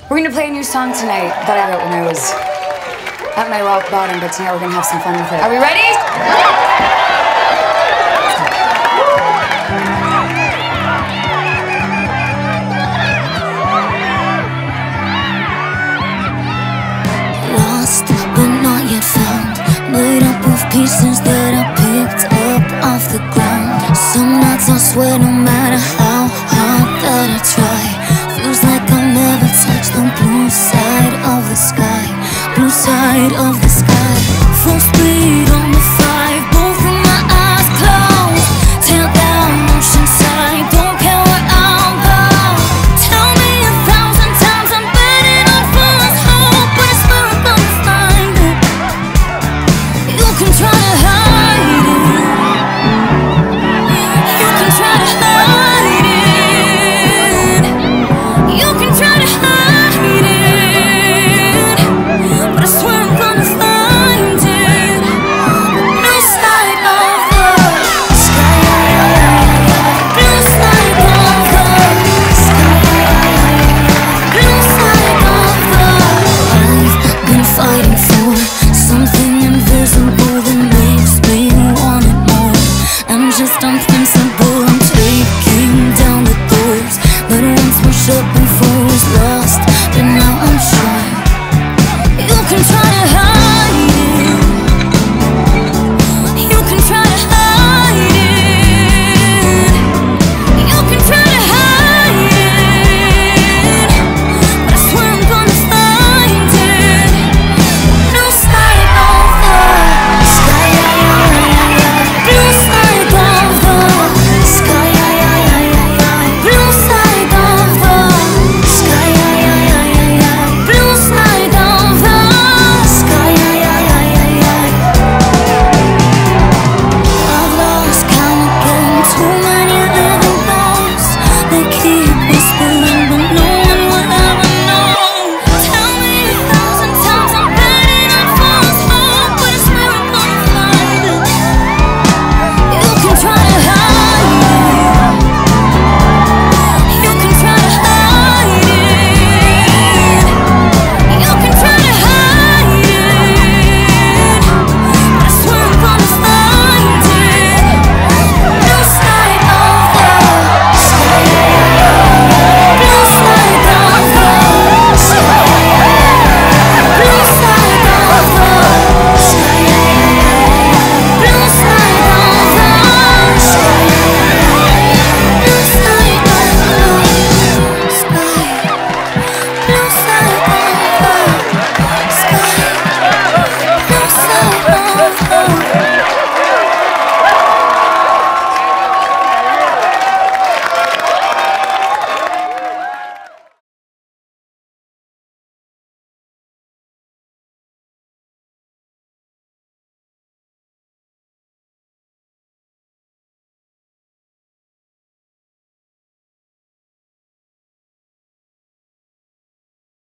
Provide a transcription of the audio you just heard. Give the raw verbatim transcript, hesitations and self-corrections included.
We're gonna play a new song tonight that I wrote when I was at my rock bottom, but tonight we're gonna have some fun with it. Are we ready? Lost, but not yet found. Made up of pieces that I picked up off the ground. Some nights I swear no matter how hard that I try, feels like I'll never touch the blue side of the sky. Blue side of the sky. Full speed